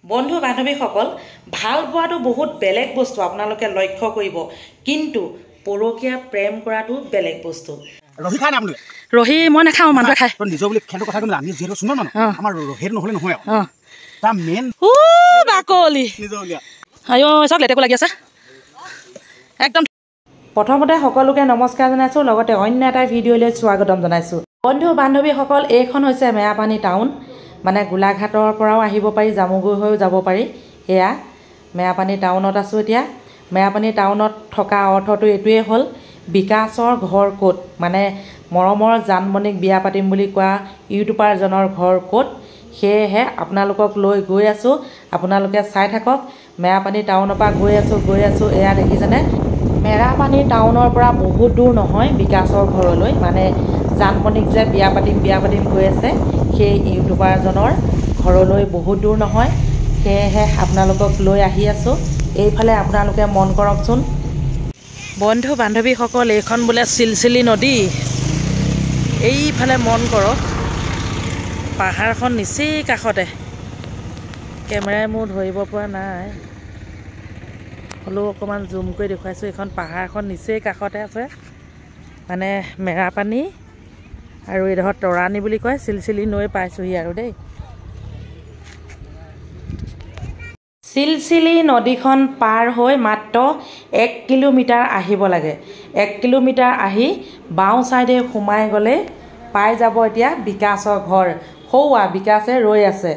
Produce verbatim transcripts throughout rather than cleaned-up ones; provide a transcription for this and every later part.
বন্ধু বান্ধৱীসকল ভাল পোৱাটো বহুত বেলেগ বস্তু আপোনালোকে লক্ষ্য কৰিব কিন্তু পৰকীয়া প্ৰেম কৰাটো বেলেগ বস্তু ৰহি খাই না আপুনি ৰহি মই নাখাওঁ মানুহে খায় তই নিজৰ বুলি খেলৰ কথা ক'লে আমি যিহেতু শুনো মানুহ আমাৰ ৰহিৰ নহ'লে নহয় অঁ তাৰ মেইন ও বাকলি নিজৰ উলিয়া আয়ো চব লেটেকো লাগি আছে একদম প্ৰথমতে সকলোকে নমস্কাৰ জনাইছোঁ লগতে অন্য এটা ভিডিঅ'লৈ স্বাগতম জনাইছোঁ বন্ধু বান্ধৱীসকল এইখন হৈছে মেৰাপানী টাউন মানে গোলাঘাটৰ পৰাও আহিব পাৰি জামুগুৰি হৈও যাব পাৰি এয়া মেৰাপানী টাউনত আছোঁ এতিয়া মেৰাপানী টাউনত থকা অৰ্থটো এইটোৱে হ'ল বিকাশৰ ঘৰ ক'ত মানে মৰমৰ জানমণিক বিয়া পাতিম বুলি কোৱা ইউটিউবাৰজনৰ ঘৰ ক'ত সেয়েহে আপোনালোকক লৈ গৈ আছোঁ আপোনালোকে চাই থাকক মেৰাপানী টাউনৰ পৰা গৈ আছোঁ গৈ আছোঁ এয়া দেখিছেনে মেৰাপানী টাউনৰ পৰা বহুত দূৰ নহয় বিকাশৰ ঘৰলৈ মানে জানমণিক যে বিয়া পাতিম বিয়া পাতিম গৈ আছে সেই ইউটিউবাৰজনৰ ঘৰলৈ বহুত দূৰ নহয় সেয়েহে আপোনালোকক লৈ আহি আছোঁ এইফালে আপোনালোকে মন কৰকচোন বন্ধু বান্ধৱীসকল এইখন বোলে চিলচিলি নদী এইফালে মন কৰক পাহাৰখন নিচেই কাষতে কেমেৰাই মোৰ ধৰিব পৰা নাই হ'লেও অকণমান জুম কৰি দেখুৱাইছোঁ এইখন পাহাৰখন নিচেই কাষতে আছে মানে মেৰাপানী আৰু এইডোখৰ তৰাণী বুলি কয় চিলচিলি নৈ পাইছোঁহি আৰু দেই চিলচিলি নদীখন পাৰ হৈ মাত্ৰ এক কিলোমিটাৰ আহিব লাগে এক কিলোমিটাৰ আহি বাওঁ ছাইডে সোমাই গ'লে পাই যাব এতিয়া বিকাশৰ ঘৰ সৌৱা বিকাশে ৰৈ আছে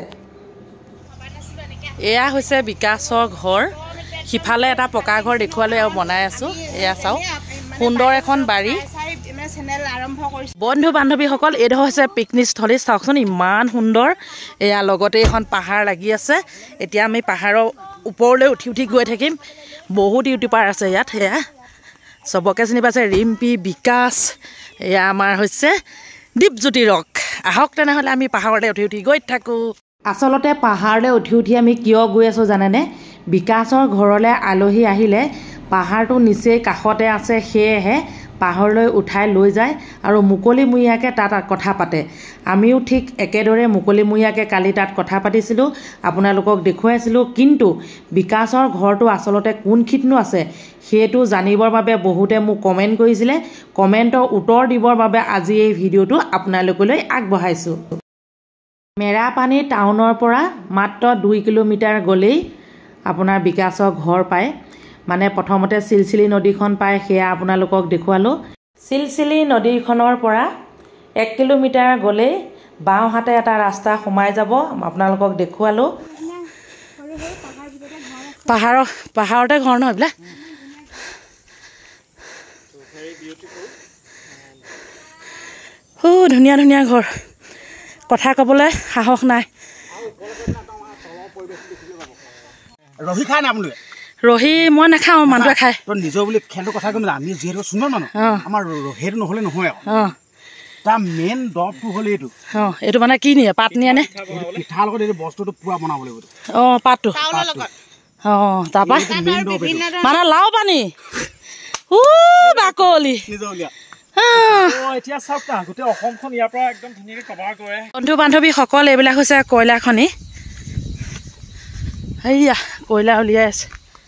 এয়া হৈছে বিকাশৰ ঘৰ সিফালে এটা পকা ঘৰ দেখুৱালৈ আৰু বনাই আছোঁ এয়া চাওক সুন্দৰ এখন বাৰী বন্ধু বান্ধৱীসকল এইডোখৰ হৈছে পিকনিক স্থলী চাওকচোন ইমান সুন্দৰ এয়া লগতে এখন পাহাৰ লাগি আছে এতিয়া আমি পাহাৰৰ ওপৰলৈ উঠি উঠি গৈ থাকিম বহুত ইউটিউবাৰ আছে ইয়াত এয়া চবকে চিনি পাইছে ৰিম্পী বিকাশ এয়া আমাৰ হৈছে দীপজ্যোতি ৰক আহক তেনেহ'লে আমি পাহাৰলৈ উঠি উঠি গৈ থাকোঁ আচলতে পাহাৰলৈ উঠি উঠি আমি কিয় গৈ আছোঁ জানেনে বিকাশৰ ঘৰলৈ আলহী আহিলে পাহাৰটো নিচেই কাষতে আছে সেয়েহে পাহাৰলৈ উঠাই লৈ যায় আৰু মুকলিমূৰীয়াকৈ তাত কথা পাতে আমিও ঠিক একেদৰে মুকলিমূৰীয়াকৈ কালি তাত কথা পাতিছিলোঁ আপোনালোকক দেখুৱাইছিলোঁ কিন্তু বিকাশৰ ঘৰটো আচলতে কোনখিনিনো আছে সেইটো জানিবৰ বাবে বহুতে মোক কমেণ্ট কৰিছিলে কমেণ্টৰ উত্তৰ দিবৰ বাবে আজি এই ভিডিঅ'টো আপোনালোকলৈ আগবঢ়াইছোঁ মেৰাপানী টাউনৰ পৰা মাত্ৰ দুই কিলোমিটাৰ গ'লেই আপোনাৰ বিকাশৰ ঘৰ পায় মানে প্ৰথমতে চিলচিলি নদীখন পায় সেয়া আপোনালোকক দেখুৱালোঁ চিলচিলি নদীখনৰ পৰা এক কিলোমিটাৰ গ'লেই বাওঁহাতে এটা ৰাস্তা সোমাই যাব আপোনালোকক দেখুৱালোঁ পাহাৰৰ পাহাৰতে ঘৰ নহয় এইবিলাক হু ধুনীয়া ধুনীয়া ঘৰ কথা ক'বলৈ সাহস নাই ৰহি খাই না আপুনি ৰহি মই নাখাওঁ মানুহে খায় তই নিজৰ বুলি খেলৰ কথা ক'লে আমি যিহেতু শুনো মানুহ আমাৰ ৰহিৰ নহ'লে নহয় অঁ তাৰ মেইন দৰৱটো হ'ল এইটো অঁ এইটো মানে কি নিয়ে পাত নিয়ে নে পিঠাৰ লগত এইটো বস্তুটো পুৰা বনাব লাগিব অঁ পাতটো অঁ তাৰপৰা মানে লাও পানী ও বাকলি বন্ধু বান্ধৱীসকল এইবিলাক হৈছে কয়লা খনি সেয়া কয়লা উলিয়াই আছে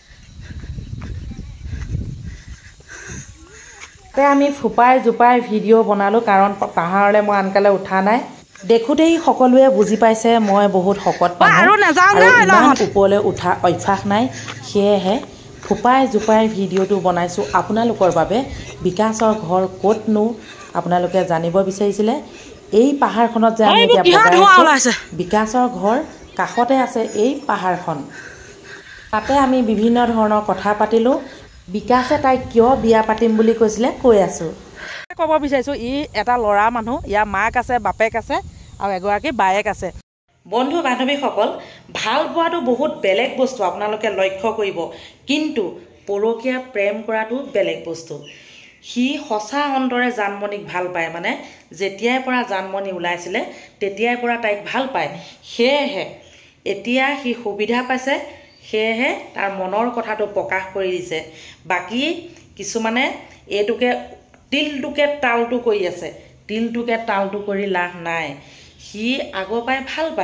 তাতে আমি ফুপাই জোপাই ভিডিঅ' বনালোঁ কাৰণ পাহাৰলৈ মই আনকালে উঠা নাই দেখোঁতেই সকলোৱে বুজি পাইছে মই বহুত শকত আৰু ইমান ওপৰলৈ উঠা অভ্যাস নাই সেয়েহে ফুপাই জোপাই ভিডিঅ'টো বনাইছোঁ আপোনালোকৰ বাবে বিকাশৰ ঘৰ ক'তনো আপোনালোকে জানিব বিচাৰিছিলে এই পাহাৰখনত যে আমি এতিয়া বিকাশৰ ঘৰ কাষতে আছে এই পাহাৰখন তাতে আমি বিভিন্ন ধৰণৰ কথা পাতিলোঁ বিকাশে তাইক কিয় বিয়া পাতিম বুলি কৈছিলে কৈ আছোঁ ক'ব বিচাৰিছোঁ ই এটা ল'ৰা মানুহ ইয়াৰ মাক আছে বাপেক আছে আৰু এগৰাকী বায়েক আছে বন্ধু বান্ধৱীসকল ভাল পোৱাটো বহুত বেলেগ বস্তু আপোনালোকে লক্ষ্য কৰিব কিন্তু পৰকীয়া প্ৰেম কৰাটো বেলেগ বস্তু সি সঁচা অন্তৰে জানমণিক ভাল পায় মানে যেতিয়াৰ পৰা জানমণি ওলাইছিলে তেতিয়াৰ পৰা তাইক ভাল পায় সেয়েহে এতিয়া সি সুবিধা পাইছে সেয়েহে তাৰ মনৰ কথাটো প্ৰকাশ কৰি দিছে বাকী কিছুমানে এইটোকে তিলটোকে তালটো কৰি আছে তিলটোকে তালটো কৰি লাভ নাই সি আগৰ পৰাই ভাল পায়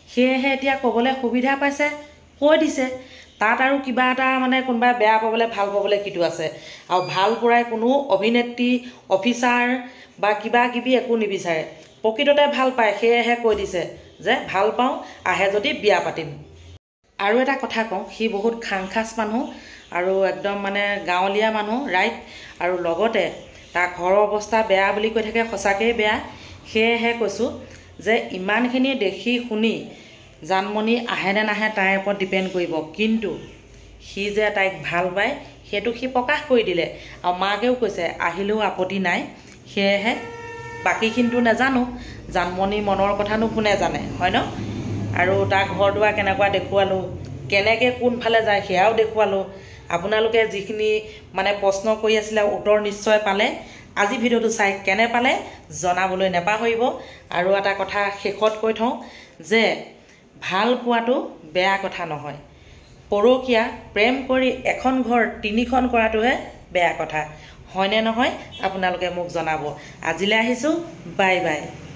সেয়েহে এতিয়া ক'বলৈ সুবিধা পাইছে, কৈ দিছে। তাত আৰু কিবা এটা মানে কোনোবাই বেয়া পাবলৈ ভাল পাবলৈ কিটো আছে। আৰু ভাল পৰাই কোনো অভিনেত্ৰী অফিচাৰ বা কিবা কিবি একো নিবিচাৰে, প্ৰকৃততে ভাল পায়। সেয়েহে কৈ দিছে যে ভাল পাওঁ, আহে যদি বিয়া পাতিম। আৰু এটা কথা কওঁ, সি বহুত খাংখাচ মানুহ আৰু একদম মানে গাঁৱলীয়া মানুহ ৰাইট। আৰু লগতে তাৰ ঘৰৰ অৱস্থা বেয়া বুলি কৈ থাকে, সঁচাকৈয়ে বেয়া। সেয়েহে কৈছোঁ যে ইমানখিনি দেখি শুনি জানমণি আহেনে নাহে তাইৰ ওপৰত ডিপেণ্ড কৰিব, কিন্তু সি যে তাইক ভাল পায় সেইটো সি প্ৰকাশ কৰি দিলে। আৰু মাকেও কৈছে আহিলেও আপত্তি নাই। সেয়েহে বাকীখিনিতো নাজানো, জানমণিৰ মনৰ কথানো কোনে জানে, হয় ন? আৰু তাৰ ঘৰ দুৱাৰ কেনেকুৱা দেখুৱালোঁ, কেনেকৈ কোনফালে যায় সেয়াও দেখুৱালোঁ। আপোনালোকে যিখিনি মানে প্ৰশ্ন কৰি আছিলে উত্তৰ নিশ্চয় পালে। আজি ভিডিঅ'টো চাই কেনে পালে জনাবলৈ নাপাহৰিব। আৰু এটা কথা শেষত কৈ থওঁ যে ভাল পোৱাটো বেয়া কথা নহয়, পৰকীয়া প্ৰেম কৰি এখন ঘৰ তিনিখন কৰাটোহে বেয়া কথা। হয়নে নহয় আপোনালোকে মোক জনাব। আজিলৈ আহিছোঁ, বাই বাই।